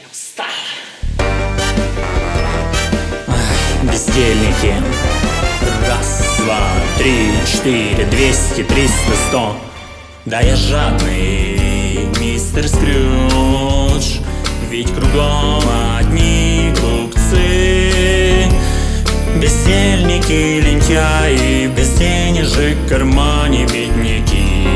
Устал. Бездельники. Раз, два, три, четыре, 200, 300, 100. Да я жадный мистер Скрудж, ведь кругом одни глупцы. Бездельники, лентяи, без денежек в кармане бедняки.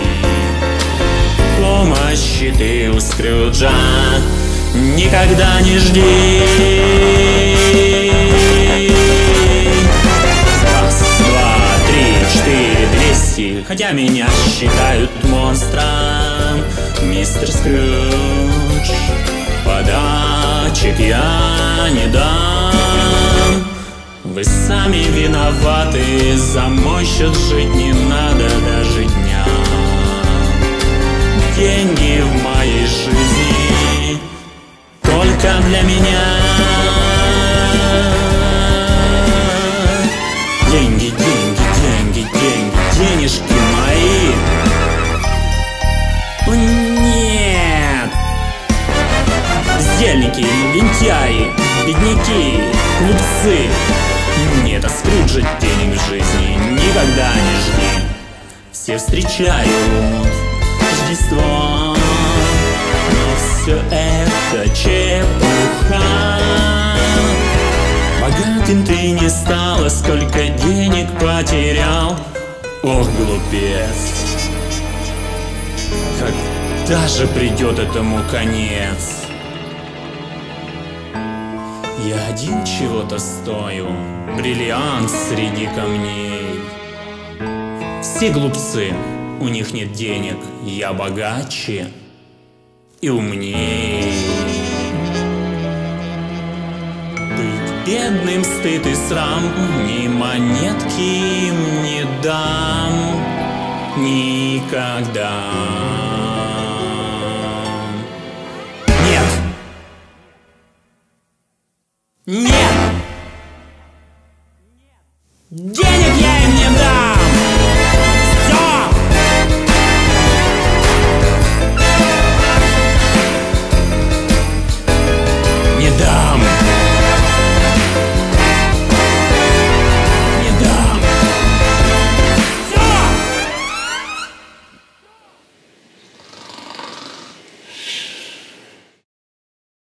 Помощи ты у Скрюджа никогда не жди. Раз, два, три, четыре, 200. Хотя меня считают монстром, мистер Скрудж, подачек я не дам. Вы сами виноваты, за мой счет жить не надо даже дня. Деньги в моей жизни только для меня. Деньги, деньги, деньги, деньги, денежки мои. О, нет! Бездельники, лентяи, бедняки, глупцы. Нет, а Скруджа денег в жизни никогда не жди. Все встречают Рождество, но все это чепуха. Богатым ты не стала, сколько денег потерял. Ох, глупец, когда же придет этому конец? Я один чего-то стою, бриллиант среди камней. Все глупцы, у них нет денег, я богаче и умней. Быть бедным стыд и срам, ни монетки им не дам никогда.